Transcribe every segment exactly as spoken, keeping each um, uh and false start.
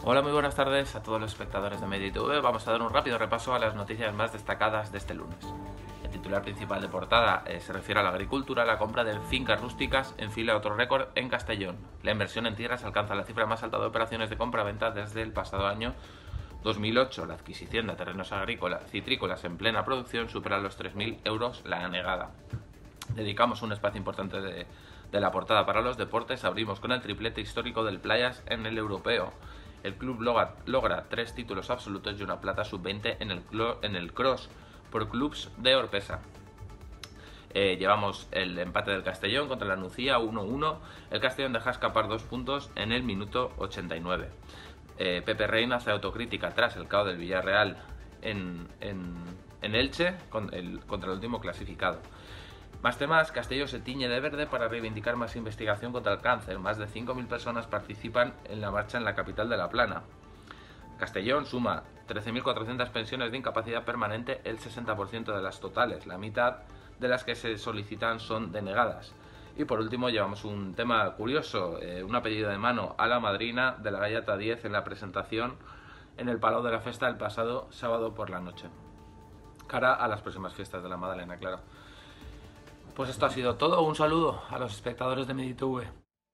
Hola, muy buenas tardes a todos los espectadores de Media I T V. Vamos a dar un rápido repaso a las noticias más destacadas de este lunes. El titular principal de portada eh, se refiere a la agricultura. La compra de fincas rústicas enfila otro récord en Castellón. La inversión en tierras alcanza la cifra más alta de operaciones de compra-venta desde el pasado año dos mil ocho. La adquisición de terrenos agrícolas citrícolas en plena producción supera los tres mil euros la anegada. Dedicamos un espacio importante de, de la portada para los deportes. Abrimos con el triplete histórico del Playas en el europeo. El club logra, logra tres títulos absolutos y una plata sub veinte en el, en el cross por clubs de Orpesa. Eh, llevamos el empate del Castellón contra la Nucía uno uno. El Castellón deja escapar dos puntos en el minuto ochenta y nueve. Eh, Pepe Reina hace autocrítica tras el caos del Villarreal en, en, en Elche con el, contra el último clasificado. Más temas, Castellón se tiñe de verde para reivindicar más investigación contra el cáncer. Más de cinco mil personas participan en la marcha en la capital de La Plana. Castellón suma trece mil cuatrocientas pensiones de incapacidad permanente, el sesenta por ciento de las totales. La mitad de las que se solicitan son denegadas. Y por último llevamos un tema curioso, eh, una pedida de mano a la madrina de la Gallata diez en la presentación en el Palau de la Festa el pasado sábado por la noche. Cara a las próximas fiestas de la Madalena, claro. Pues esto ha sido todo. Un saludo a los espectadores de Media I T V.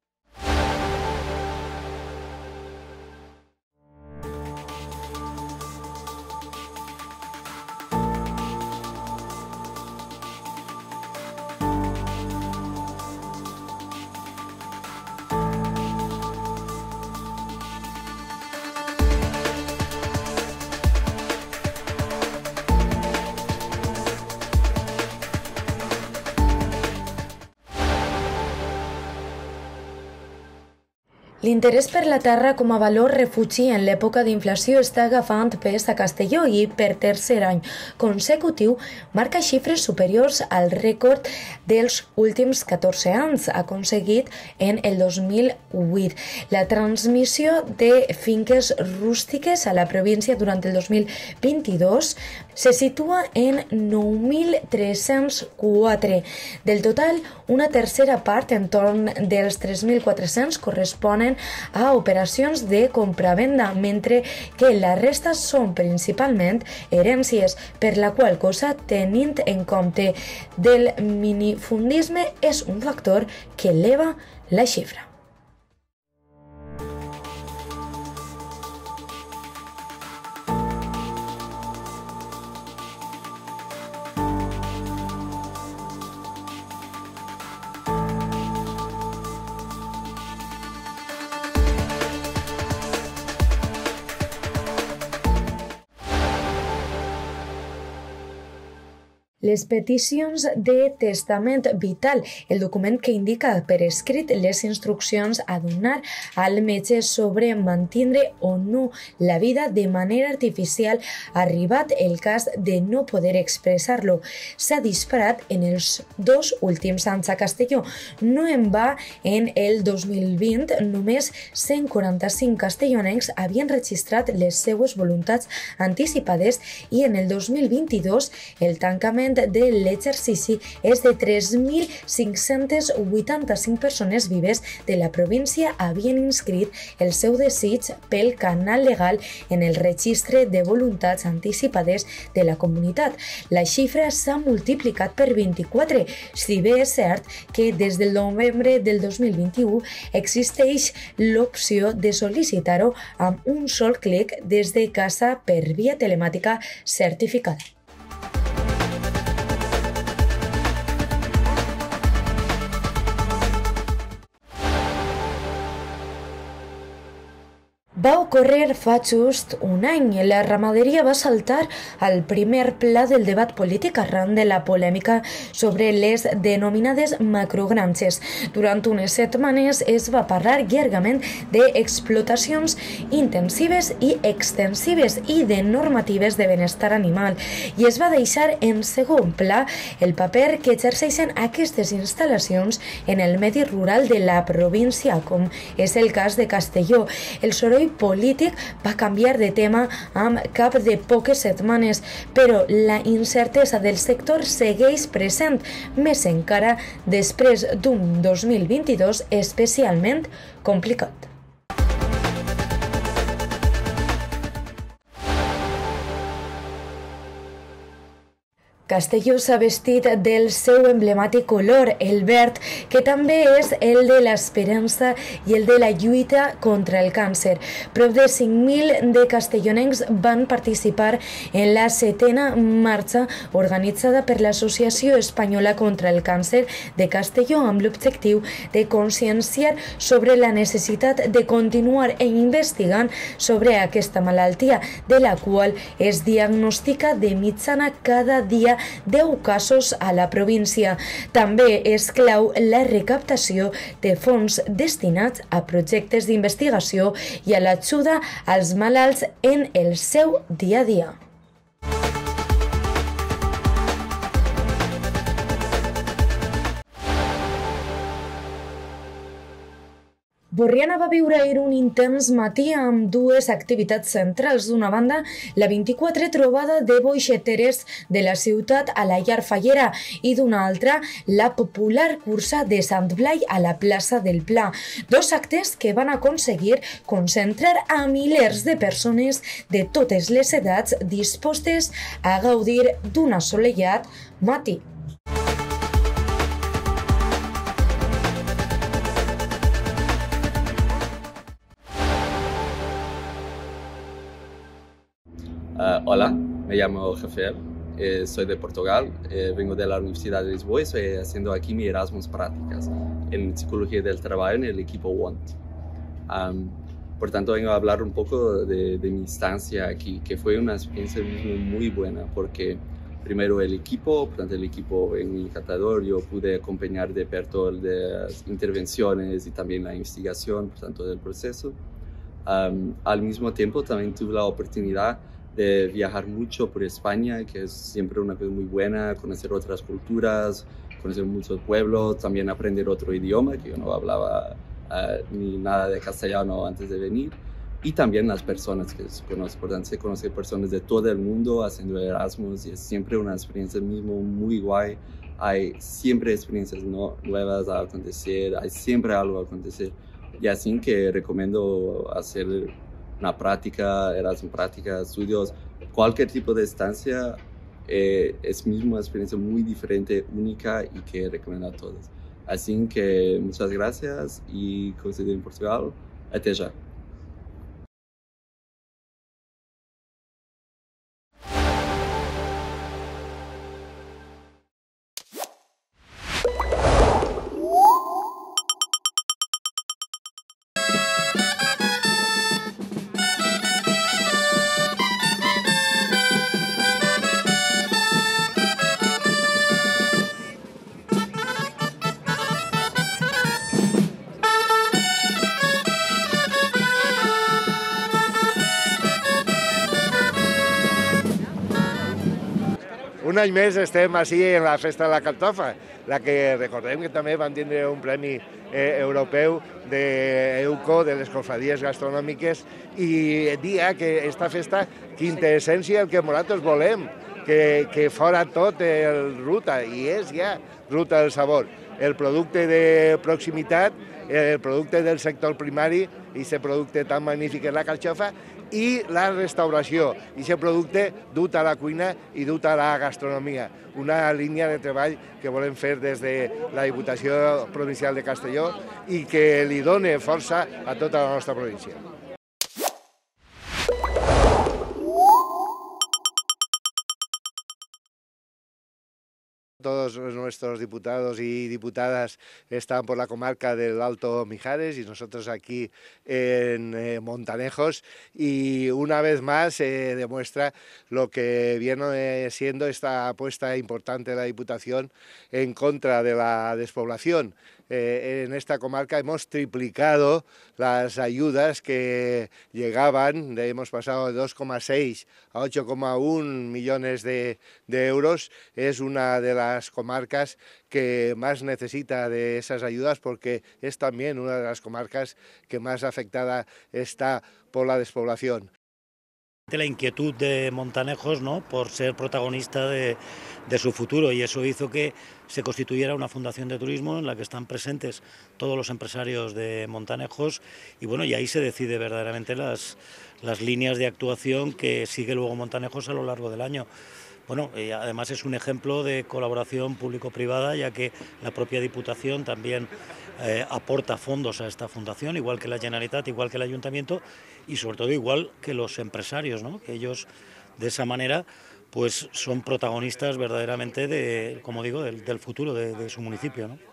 L'interès per la terra com a valor refugi en l'època d'inflació està agafant pes a Castelló i, per tercer any consecutiu, marca xifres superiors al rècord dels últims catorze anys aconseguit en el dos mil vuit. La transmissió de finques rústiques a la província durant el dos mil vint-i-dos se situa en nou mil tres-cents quatre. Del total, una tercera part, entorn dels tres mil quatre-cents, corresponen a operacions de compra-venda, mentre que la resta són principalment herències, per la qual cosa, tenint en compte del minifundisme, és un factor que eleva la xifra. Les peticions de testament vital, el document que indica per escrit les instruccions a donar al metge sobre mantindre o no la vida de manera artificial, ha arribat el cas de no poder expressar-lo. S'ha disparat en els dos últims anys a Castelló. No en va, en el dos mil vint, només cent quaranta-cinc castellonencs havien registrat les seues voluntats anticipades i en el dos mil vint-i-dos el tancament de l'exercici és de tres mil cinc-cents vuitanta-cinc persones vives de la província havien inscrit el seu desig pel canal legal en el registre de voluntats anticipades de la comunitat. La xifra s'ha multiplicat per vint-i-quatre, si bé és cert que des del novembre del dos mil vint-i-u existeix l'opció de sol·licitar-ho amb un sol clic des de casa per via telemàtica certificada. Va ocórrer fa just un any. La ramaderia va saltar al primer pla del debat polític arran de la polèmica sobre les denominades macrogranges. Durant unes setmanes es va parlar llargament d'explotacions intensives i extensives i de normatives de benestar animal i es va deixar en segon pla el paper que exerceixen aquestes instal·lacions en el medi rural de la província, com és el cas de Castelló. El soroll polític va canviar de tema amb cap de poques setmanes, però la incertesa del sector segueix present, més encara després d'un dos mil vint-i-dos especialment complicat. Castelló s'ha vestit del seu emblemàtic color, el verd, que també és el de l'esperança i el de la lluita contra el càncer. Prop de cinc mil de castellonencs van participar en la setena marxa organitzada per l'Associació Espanyola contra el Càncer de Castelló amb l'objectiu de conscienciar sobre la necessitat de continuar investigant sobre aquesta malaltia, de la qual es diagnostica de mitjana cada dia deu casos a la província. També és clau la recaptació de fons destinats a projectes d'investigació i a l'ajuda als malalts en el seu dia a dia. Borriana va viure ahir un intens matí amb dues activitats centrals. D'una banda, la vint-i-quatre trobada de boixeteres de la ciutat a la llar Fallera i d'una altra, la popular cursa de Sant Blai a la plaça del Pla. Dos actes que van aconseguir concentrar a milers de persones de totes les edats dispostes a gaudir d'un assolellat matí. Uh, hola, me llamo Rafael, eh, soy de Portugal, eh, vengo de la Universidad de Lisboa y estoy haciendo aquí mi Erasmus prácticas en Psicología del Trabajo en el equipo W A N T. Um, por tanto, vengo a hablar un poco de, de mi estancia aquí, que fue una experiencia muy buena porque primero el equipo, por tanto el equipo en mi catador, yo pude acompañar de perto las intervenciones y también la investigación, por tanto del proceso. Um, al mismo tiempo también tuve la oportunidad de viajar mucho por España, que es siempre una cosa muy buena, conocer otras culturas, conocer muchos pueblos, también aprender otro idioma, que yo no hablaba uh, ni nada de castellano antes de venir, y también las personas que conozco, por tanto, se conoce personas de todo el mundo haciendo Erasmus, y es siempre una experiencia mismo muy guay. Hay siempre experiencias no, nuevas a acontecer, hay siempre algo a acontecer, y así que recomiendo hacer una práctica, Erasmus práctica, estudios, cualquier tipo de estancia, eh, es mismo una experiencia muy diferente, única y que recomiendo a todos. Así que muchas gracias y como se dice en Portugal, até já. Un any més estem així en la Festa de la Cartofa, la que recordem que també van tindre un premi eh, europeu d'EUCO, de les cofradies gastronòmiques, i dia que esta festa quintessència el que nosaltres volem, que, que fora tot el ruta, i és ja ruta del sabor. El producte de proximitat, el producte del sector primari, i aquest producte tan magnífic és la carxofa, i la restauració, i aquest producte dut a la cuina i dut a la gastronomia. Una línia de treball que volem fer des de la Diputació Provincial de Castelló i que li doni força a tota la nostra província. Todos nuestros diputados y diputadas están por la comarca del Alto Mijares y nosotros aquí en eh, Montanejos, y una vez más se eh, demuestra lo que viene siendo esta apuesta importante de la Diputación en contra de la despoblación. Eh, en esta comarca hemos triplicado las ayudas que llegaban, hemos pasado de dos coma seis a ocho coma uno millones de, de euros. Es una de las comarcas que más necesita de esas ayudas porque es también una de las comarcas que más afectada está por la despoblación. La inquietud de Montanejos, ¿no?, por ser protagonista de, de su futuro, y eso hizo que se constituyera una fundación de turismo en la que están presentes todos los empresarios de Montanejos y bueno, y ahí se decide verdaderamente las, las líneas de actuación que sigue luego Montanejos a lo largo del año. Bueno, eh, además es un ejemplo de colaboración público-privada, ya que la propia Diputación también eh, aporta fondos a esta fundación, igual que la Generalitat, igual que el Ayuntamiento y sobre todo igual que los empresarios, ¿no? Que ellos de esa manera pues son protagonistas verdaderamente de, como digo, del, del futuro de, de su municipio, ¿no?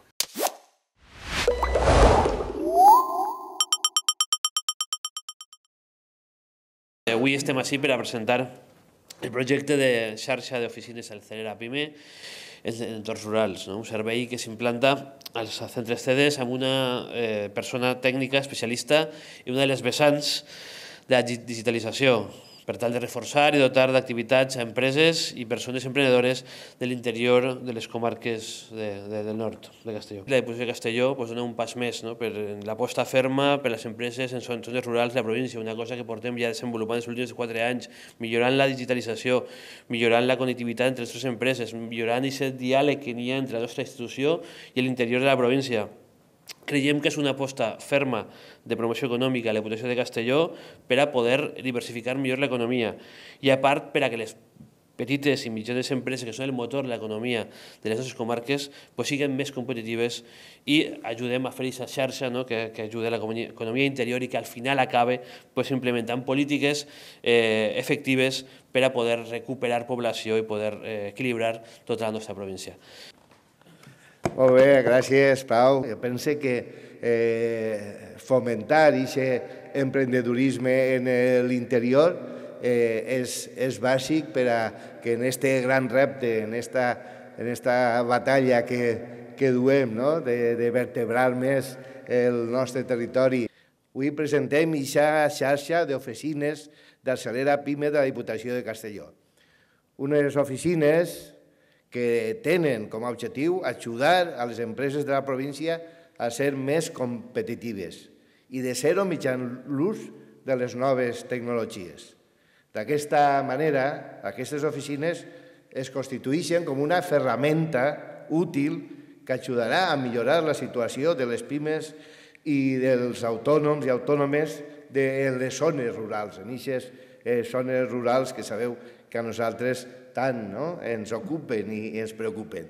Avui estem així per a presentar el projecte de xarxa d'oficines Celera Pime en entorns rurals, no? Un servei que s'implanta als centres C E D E S amb una eh, persona tècnica especialista i una de les vessants de la digitalització, per tal de reforçar i dotar d'activitats a empreses i persones emprenedores de l'interior de les comarques de, de, del nord de Castelló. La Diputació de Castelló pues, dona un pas més, no? Per l'aposta ferma per les empreses en zones rurals de la província, una cosa que portem ja desenvolupant els últims quatre anys, millorant la digitalització, millorant la connectivitat entre les tres empreses, millorant aquest diàleg que n'hi ha entre la nostra institució i l'interior de la província. Creiem que és una aposta ferma de promoció econòmica a la Diputació de Castelló per a poder diversificar millor l'economia i a part per a que les petites i mitjanes empreses que són el motor de l'economia de les nostres comarques pues, siguin més competitives i ajudem a fer aquesta xarxa, no? que, que ajuda a l'economia interior i que al final acabe pues, implementant polítiques eh, efectives per a poder recuperar població i poder eh, equilibrar tota la nostra província. Molt bé, gràcies, Pau. Jo penso que eh, fomentar aquest emprendedurisme en l'interior eh, és, és bàsic per a que en aquest gran repte, en esta, en esta batalla que, que duem, no? de, de vertebrar més el nostre territori. Avui presentem aquesta xarxa d'oficines d'Arcelera Pime de la Diputació de Castelló. Unes oficines que tenen com a objectiu ajudar a les empreses de la província a ser més competitives i de ser-ho mitjançant l'ús de les noves tecnologies. D'aquesta manera, aquestes oficines es constitueixen com una ferramenta útil que ajudarà a millorar la situació de les pimes i dels autònoms i autònomes de les zones rurals, en aquestes eh, zones rurals que sabeu que a nosaltres tant no? ens ocupen i ens preocupen.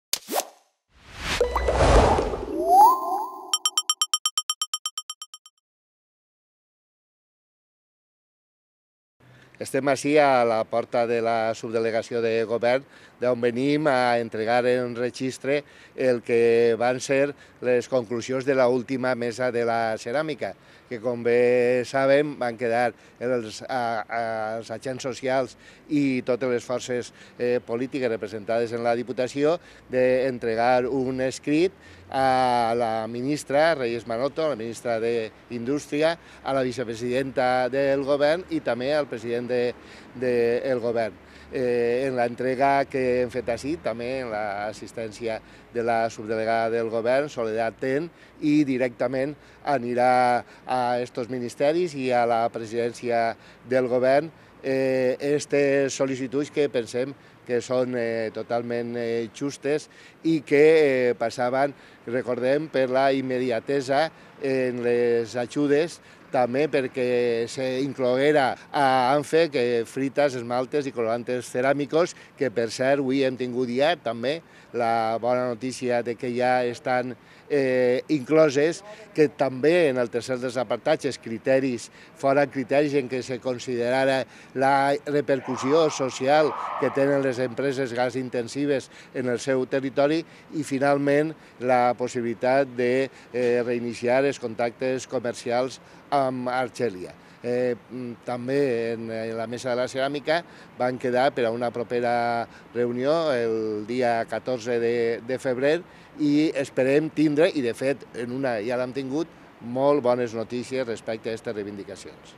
Estem així a la porta de la subdelegació de govern, d'on venim a entregar en registre el que van ser les conclusions de l'última mesa de la ceràmica, que com bé sabem van quedar els, els agents socials i totes les forces eh, polítiques representades en la Diputació d'entregar un escrit a la ministra Reyes Maroto, a la ministra d'Indústria, a la vicepresidenta del govern i també al president del de, de govern. Eh, en l'entrega que hem fet així, també en l'assistència de la subdelegada del govern, Soledat Ten, i directament anirà a estos ministeris i a la presidència del govern eh, aquestes sol·licituds que pensem que són eh, totalment eh, justes i que eh, passaven, recordem, per la immediatesa en les ajudes, també perquè s'incloguera a ANFE que frites, esmaltes i colorantes ceràmicos, que per cert avui hem tingut ja també la bona notícia de que ja estan eh, incloses, que també en el tercer dels apartats els criteris foren criteris en què se considerara la repercussió social que tenen les empreses gas intensives en el seu territori i finalment la possibilitat de eh, reiniciar els contactes comercials amb Argèlia. Eh, també en la mesa de la ceràmica van quedar per a una propera reunió el dia catorze de febrer i esperem tindre, i de fet en una ja l'hem tingut, molt bones notícies respecte a aquestes reivindicacions.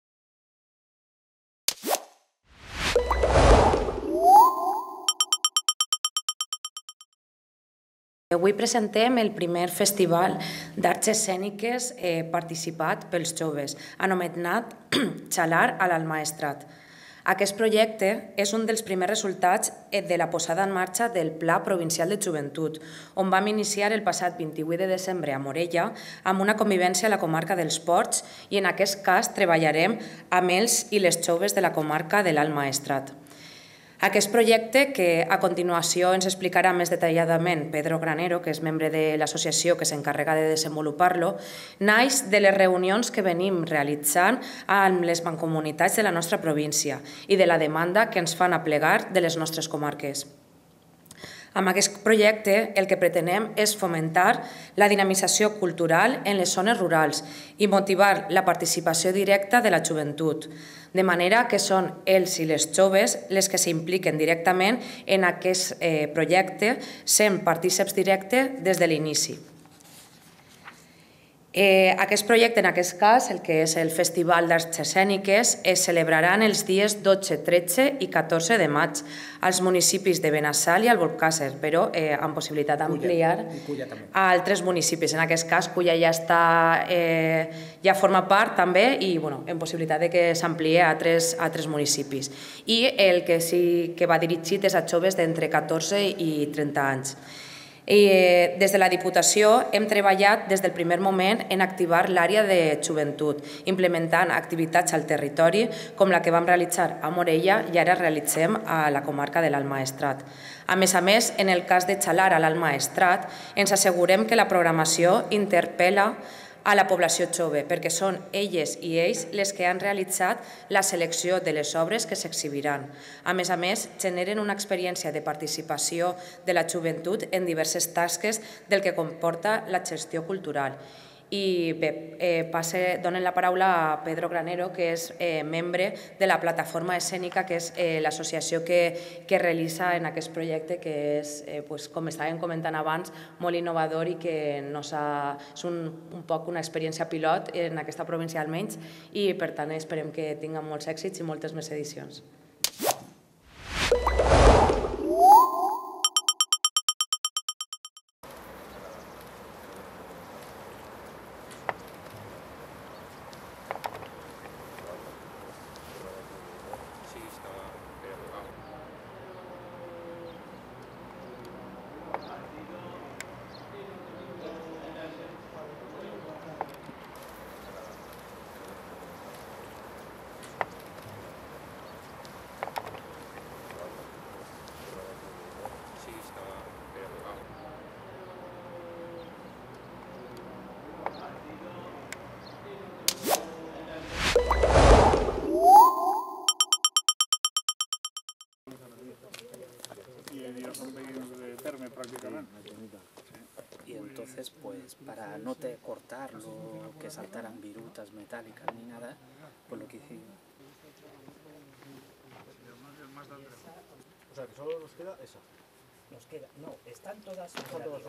Avui presentem el primer festival d'arts escèniques eh, participat pels joves, anomenat Xalar a l'Almaestrat. Aquest projecte és un dels primers resultats de la posada en marxa del Pla Provincial de Joventut, on vam iniciar el passat vint-i-vuit de desembre a Morella amb una convivència a la comarca dels Ports i en aquest cas treballarem amb els i les joves de la comarca de l'Alt Maestrat. Aquest projecte, que a continuació ens explicarà més detalladament Pedro Granero, que és membre de l'associació que s'encarrega de desenvolupar-lo, naix de les reunions que venim realitzant amb les mancomunitats de la nostra província i de la demanda que ens fan aplegar de les nostres comarques. Amb aquest projecte el que pretenem és fomentar la dinamització cultural en les zones rurals i motivar la participació directa de la joventut, de manera que són ells i les joves les que s'impliquen directament en aquest projecte, sent partícips directes des de l'inici. Aquest projecte, en aquest cas, el que és el Festival d'Arts Escèniques, es celebraran els dies dotze, tretze i catorze de maig als municipis de Benassal i Albocàsser, però amb possibilitat d'ampliar a altres municipis. En aquest cas, Culla ja està, ja forma part també i en possibilitat que s'ampliï a altres municipis. I el que sí que va dirigit és a joves d'entre catorze i trenta anys. Des de la Diputació hem treballat des del primer moment en activar l'àrea de joventut, implementant activitats al territori com la que vam realitzar a Morella i ara realitzem a la comarca de l'Alt Maestrat. A més a més, en el cas de Xalar a l'Alt Maestrat, ens assegurem que la programació interpel·la a la població jove, perquè són elles i ells les que han realitzat la selecció de les obres que s'exhibiran. A més a més, generen una experiència de participació de la joventut en diverses tasques del que comporta la gestió cultural. I bé, donen la paraula a Pedro Granero, que és membre de la plataforma escènica, que és l'associació que realitza en aquest projecte, que és, com estàvem comentant abans, molt innovador i que és un poc una experiència pilot en aquesta província almenys i per tant esperem que tinguin molts èxits i moltes més edicions. Y entonces, pues, para no te cortar lo que saltaran virutas metálicas ni nada, pues lo que hicimos. O sea, que solo nos queda esa. Nos queda, no, están todas operativas.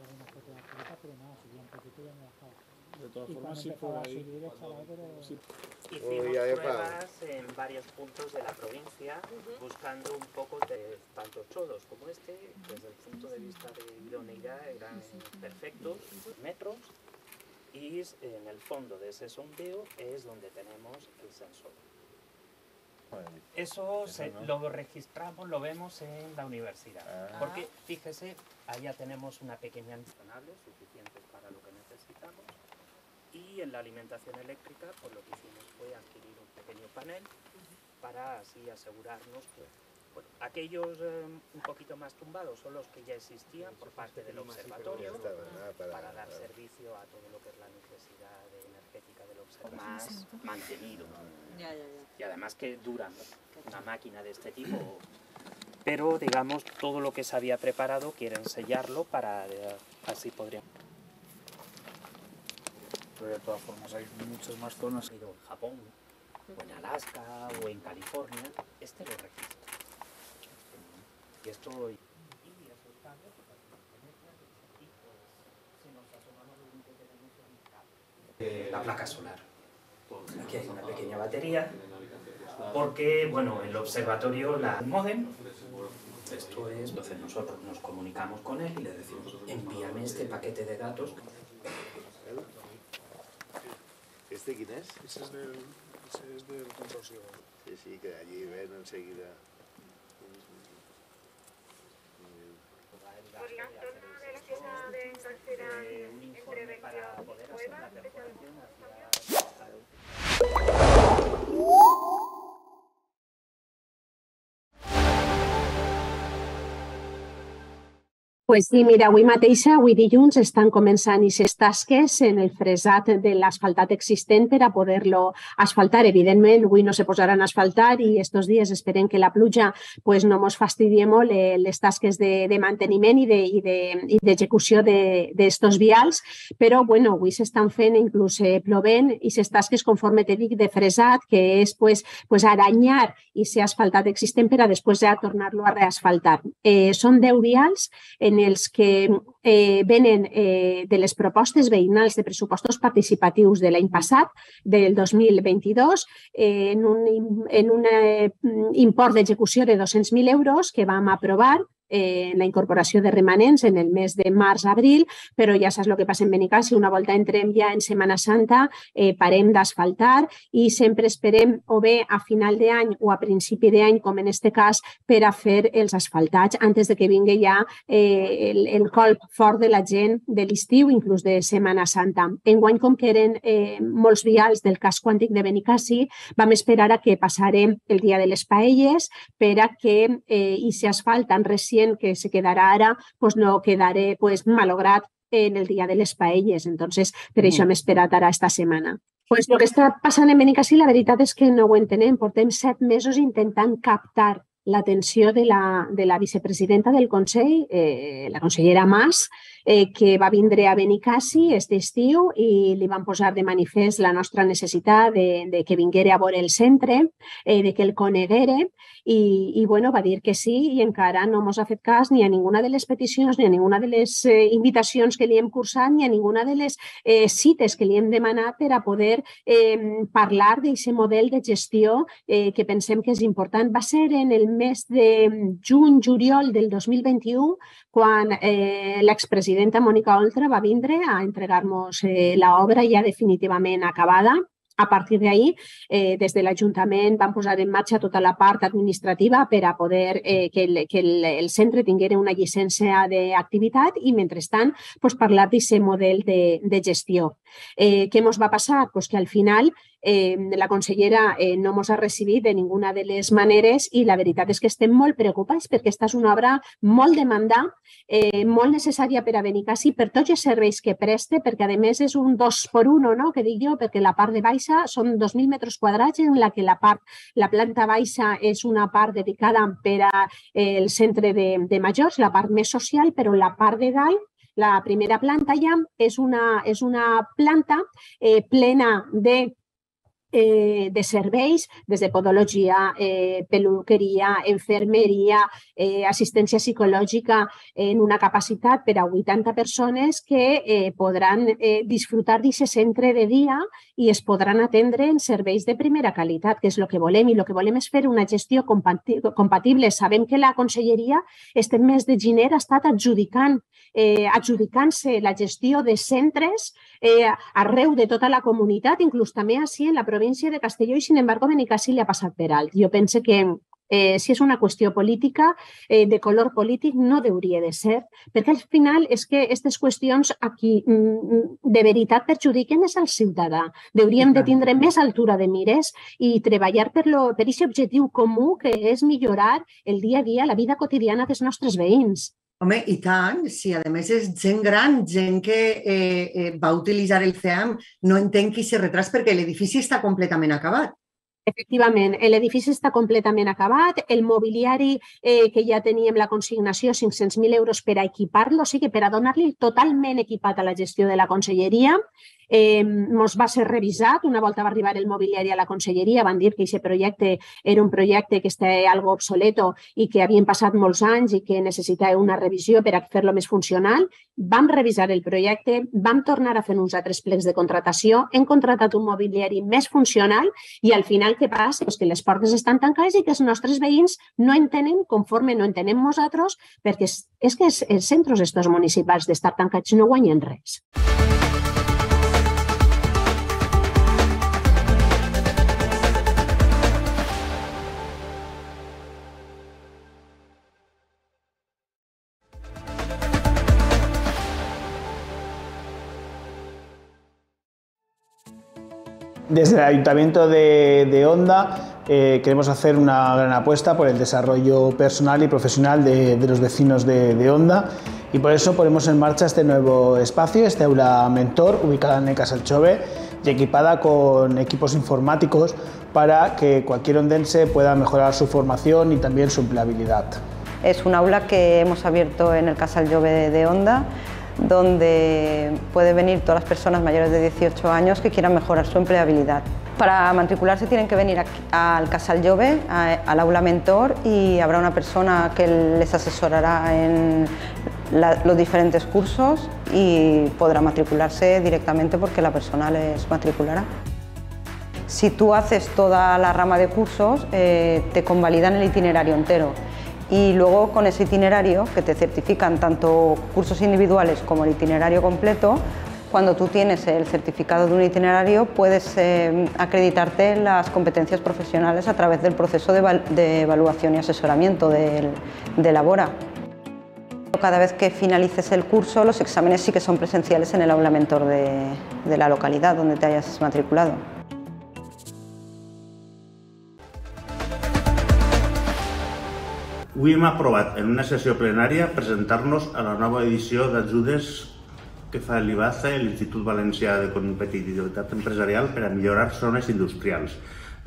De todas formas, sí, por ahí. Hicimos pruebas en varios puntos de la provincia, buscando un poco de tanto chodos como este, desde el punto de vista de idoneidad eran perfectos, metros, y en el fondo de ese sondeo es donde tenemos el sensor. Eso se, lo registramos, lo vemos en la universidad, ah. porque fíjese, allá tenemos una pequeña canales suficientes para lo que necesitamos, y en la alimentación eléctrica, pues lo que hicimos fue adquirir un pequeño panel para así asegurarnos que bueno, aquellos eh, un poquito más tumbados son los que ya existían por parte del observatorio para dar servicio a todo lo que es la necesidad energética del observatorio, más mantenido. Ya, ya, ya. Y además que duran una máquina de este tipo. Pero digamos, todo lo que se había preparado quieren sellarlo para eh, así podrían. Pero de todas formas hay muchas más zonas. En Japón, o en Alaska, o en California, este lo registra. Y esto... Y esos cables, aquí, pues, si nos asomamos lo único que tenemos es la placa solar. Aquí hay una pequeña batería, porque, bueno, el observatorio, la módem, esto es, entonces nosotros nos comunicamos con él y le decimos, envíame este paquete de datos. ¿Este quién es? Ese es del Ese es del consorcio. Sí, sí, que allí ven enseguida. Por la zona de la zona de encarcerar entre para poder hacer la perforación hacia... Pues sí, mira, avui mateix, avui dilluns, estan començant aquestes tasques en el fresat de l'asfaltat existent per a poder-lo asfaltar. Evidentment, avui no se posaran a asfaltar i estos dies esperem que la pluja pues, no ens fastidie molt les tasques de, de manteniment i d'execució de, d'estos vials, però bueno, avui s'estan fent inclús eh, plovent i aquestes tasques, conforme te dic, de fresat, que és pues, pues, aranyar i ser asfaltat existent per a després ja tornar-lo a reasfaltar. Eh, són deu vials en els que eh, venen eh, de les propostes veïnals de pressupostos participatius de l'any passat, del dos mil vint-i-dos, eh, en un, en un eh, import d'execució de dos-cents mil euros que vam aprovar eh, la incorporació de remanents en el mes de març-abril, però ja saps el que passa en Benicàssim, una volta entrem ja en Setmana Santa, eh, parem d'asfaltar i sempre esperem o bé a final d'any o a principi d'any, com en aquest cas, per a fer els asfaltats antes de que vingui ja eh, el, el colp fort de la gent de l'estiu, inclús de Setmana Santa. Enguany, com que eren eh, molts vials del casc quàntic de Benicàssim, vam esperar a que passarem el dia de les paelles per a que eh, aquest asfalt tan recient que se quedarà ara pues no quedarà pues, malograt en el dia de les paelles. Entonces, per això hem esperat ara esta setmana. Pues el que està passant en Benicàssim, la veritat és que no ho entenem. Portem set mesos intentant captar l'atenció de la, de la vicepresidenta del Consell, eh, la consellera Mas, eh, que va vindre a Benicàssim aquest estiu i li van posar de manifest la nostra necessitat de, de que vinguera a veure el centre, eh, de que el coneguera i, i bueno, va dir que sí i encara no ens ha fet cas ni a ninguna de les peticions, ni a ninguna de les eh, invitacions que li hem cursat, ni a ninguna de les eh, cites que li hem demanat per a poder eh, parlar d'aquest model de gestió eh, que pensem que és important. Va ser en el mes de juny-juliol del dos mil vint-i-u quan eh, l'expresidenta Mònica Oltra va vindre a entregar-nos eh, l'obra ja definitivament acabada. A partir d'ahí, eh, des de l'Ajuntament van posar en marxa tota la part administrativa per a poder eh, que, el, que el, el centre tinguera una llicència d'activitat i, mentrestant, pues, parlar d'aquest model de, de gestió. Eh, què ens va passar? Pues que al final eh, la consellera eh, no ens ha recibit de ninguna de les maneres i la veritat és que estem molt preocupats perquè aquesta és una obra molt demandada, eh, molt necessària per a Benicàssim per tots els serveis que preste, perquè a més és un dos per uno, no? Que dic jo, perquè la part de baixa són dos mil metres quadrats en la que la part, la planta baixa és una part dedicada per al centre de, de majors, la part més social, però la part de dalt, la primera planta ja és una, és una planta eh, plena de Eh, de serveis, des de podologia, eh, peluqueria, infermeria, eh, assistència psicològica en una capacitat per a vuitanta persones que eh, podran eh, disfrutar d'aquest centre de dia i es podran atendre en serveis de primera qualitat, que és el que volem. I el que volem és fer una gestió compatible. Sabem que la conselleria este mes de gener ha estat adjudicant eh, adjudicant-se la gestió de centres eh, arreu de tota la comunitat, inclús també així en la província de Castelló, i sin embargo Benicàssim li ha passat per alt. Jo penso que eh, si és una qüestió política, eh, de color polític, no hauria de ser, perquè al final és que aquestes qüestions a qui mm, de veritat perjudiquen és al ciutadà. Hauríem de tindre més altura de mires i treballar per aquest objectiu comú que és millorar el dia a dia, la vida quotidiana dels nostres veïns. Home, i tant, si a més és gent gran, gent que eh, eh, va utilitzar el C E A M, no entenc qui se retras perquè l'edifici està completament acabat. Efectivament, l'edifici està completament acabat, el mobiliari eh, que ja teníem la consignació, cinc-cents mil euros per a equipar-lo, o sigui, per a donar-li totalment equipat a la gestió de la conselleria. Eh, ens va ser revisat, una volta va arribar el mobiliari a la conselleria, van dir que aquest projecte era un projecte que estava algo obsoleto i que havien passat molts anys i que necessitava una revisió per a fer-lo més funcional. Vam revisar el projecte, vam tornar a fer uns altres plecs de contratació, hem contratat un mobiliari més funcional i al final què passa? Pues que les portes estan tancades i que els nostres veïns no entenen conforme no entenem nosaltres, perquè és, és que els centres estos municipals d'estar tancats no guanyen res. Desde el Ayuntamiento de, de Onda eh, queremos hacer una gran apuesta por el desarrollo personal y profesional de, de los vecinos de, de Onda y por eso ponemos en marcha este nuevo espacio, este aula mentor ubicada en el Casal Jove y equipada con equipos informáticos para que cualquier ondense pueda mejorar su formación y también su empleabilidad. Es un aula que hemos abierto en el Casal Jove de Onda, donde pueden venir todas las personas mayores de dieciocho años que quieran mejorar su empleabilidad. Para matricularse tienen que venir aquí, al Casal Jove, a, al aula mentor, y habrá una persona que les asesorará en la, los diferentes cursos y podrá matricularse directamente porque la persona les matriculará. Si tú haces toda la rama de cursos, eh, te convalidan el itinerario entero. Y luego con ese itinerario, que te certifican tanto cursos individuales como el itinerario completo, cuando tú tienes el certificado de un itinerario puedes eh, acreditarte las competencias profesionales a través del proceso de, de evaluación y asesoramiento del, de Labora. Cada vez que finalices el curso, los exámenes sí que son presenciales en el aula mentor de, de la localidad donde te hayas matriculado. Avui hem aprovat en una sessió plenària presentar-nos a la nova edició d'ajudes que fa l'I B A C E, l'Institut Valencià de Competitivitat Empresarial, per a millorar zones industrials.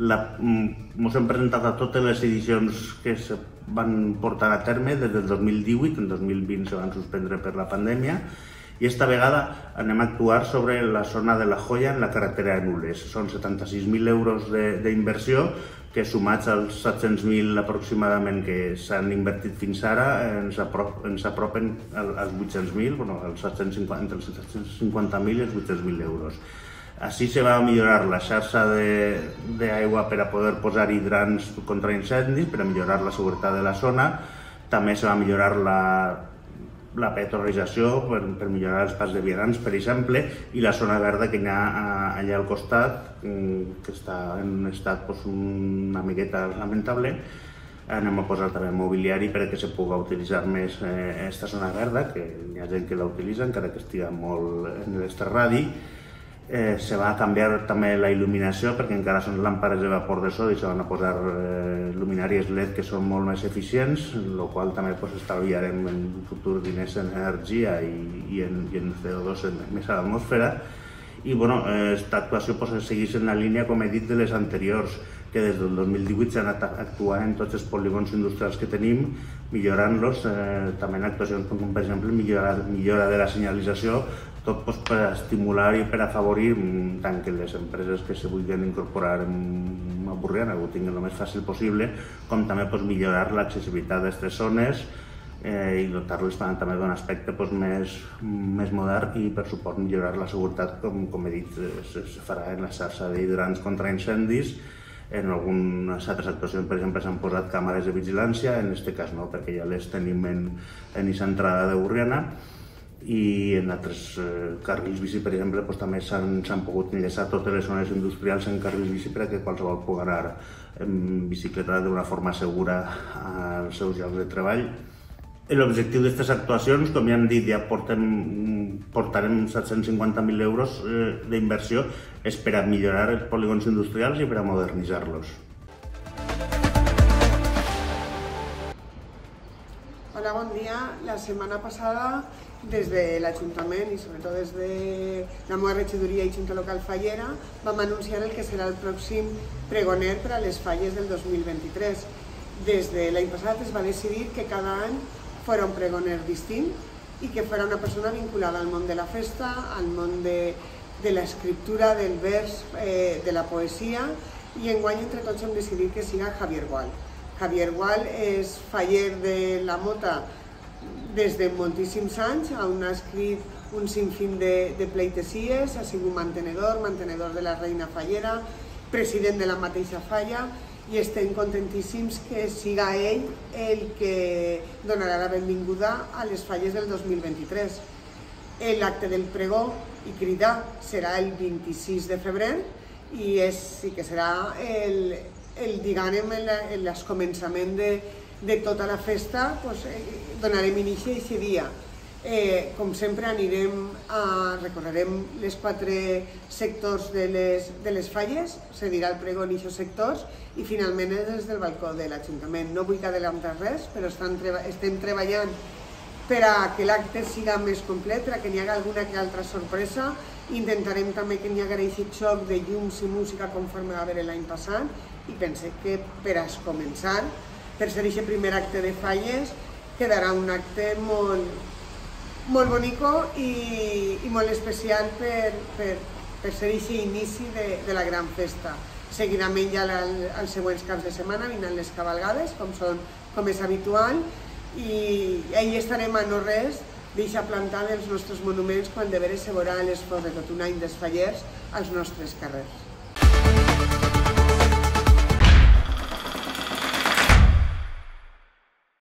Ens hem presentat a totes les edicions que es van portar a terme des del dos mil divuit, en dos mil vint se van suspendre per la pandèmia, i esta vegada anem a actuar sobre la zona de la Joya en la carretera de Nules. Són setanta-sis mil euros d'inversió que sumats als set-cents mil aproximadament que s'han invertit fins ara ens, aprop, ens apropen als vuit-cents mil, bueno, als set-cents cinquanta, entre els set-cents cinquanta mil i els vuit-cents mil euros. Així se va millorar la xarxa d'aigua per a poder posar hidrants contra incendis, per a millorar la seguretat de la zona. També se va millorar la la petrolització per, per millorar els pas de vianants, per exemple, i la zona verda que hi ha allà al costat, que està en un estat pues, una miqueta lamentable. Anem a posar també mobiliari perquè se pugui utilitzar més aquesta eh, zona verda, que hi ha gent que la utilitza, encara que estigui molt en l'esterradi. Eh, se va canviar també la il·luminació perquè encara són làmpades de vapor de sodi i se van a posar eh, luminàries L E D que són molt més eficients, el qual també pues, estalviarem en el futur diners en energia i, i, en, i en C O dos en, més a l'atmosfera. I bueno, aquesta actuació pues, segueix en la línia, com he dit, de les anteriors, que des del dos mil divuit s'han actuat en tots els polígons industrials que tenim, millorant-los, eh, també en actuacions com per exemple millora, millora de la senyalització, tot pues, per estimular i per afavorir tant que les empreses que se vulguin incorporar a Borriana ho tinguin el més fàcil possible, com també pues, millorar l'accessibilitat d'aquestes zones eh, i dotar-les també d'un aspecte pues, més, més modern i per suport millorar la seguretat, com, com he dit, se, se farà en la xarxa d'hidrants contra incendis. En algunes altres actuacions, per exemple, s'han posat càmeres de vigilància, en aquest cas no, perquè ja les tenim en aquesta entrada de Borriana. I en altres eh, carrils bici, per exemple, doncs, també s'han pogut enllaçar totes les zones industrials en carrils bici perquè qualsevol pugui anar en bicicleta d'una forma segura als seus llocs de treball. L'objectiu d'aquestes actuacions, com ja hem dit, ja portem, portarem set-cents cinquanta mil euros eh, d'inversió, és per a millorar els polígons industrials i per a modernitzar-los. Hola, bon dia. La setmana passada, des de l'Ajuntament i sobretot des de la meva regidoria i Junta Local Fallera, vam anunciar el que serà el pròxim pregoner per a les falles del dos mil vint-i-tres. Des de l'any passat es va decidir que cada any fora un pregoner distint i que fora una persona vinculada al món de la festa, al món de, de l'escriptura, del vers, eh, de la poesia, i enguany entre tots hem decidit que siga Javier Gual. Javier Gual és faller de la Mota des de moltíssims anys, on ha escrit un sinfín de, de pleitesies, ha sigut mantenedor, mantenedor de la Reina Fallera, president de la mateixa falla, i estem contentíssims que siga ell el que donarà la benvinguda a les falles del dos mil vint-i-tres. L'acte del pregó i cridar serà el vint-i-sis de febrer i és, sí que serà el, el diguem, el, el començament de, de tota la festa, pues, donarem inici a aquest dia. Eh, com sempre anirem a, recorrerem les quatre sectors de les, de les falles, se dirà el pregó en aquests sectors i finalment des del balcó de l'Ajuntament. No vull adelantar res, però estan, estem treballant per a que l'acte siga més complet, per a que n'hi hagi alguna que altra sorpresa. Intentarem també que n'hi hagi aquest xoc de llums i música conforme va haver l'any passat i pense que per a començar, per ser aquest primer acte de falles, quedarà un acte molt molt bonico i, i molt especial per, per, per ser aquest inici de, de la gran festa. Seguidament ja la, els següents caps de setmana vindran les cabalgades, com, són, com és habitual, i ahir estarem a no res deixar plantar els nostres monuments quan de veres se veurà l'esforç de tot un any dels fallers als nostres carrers.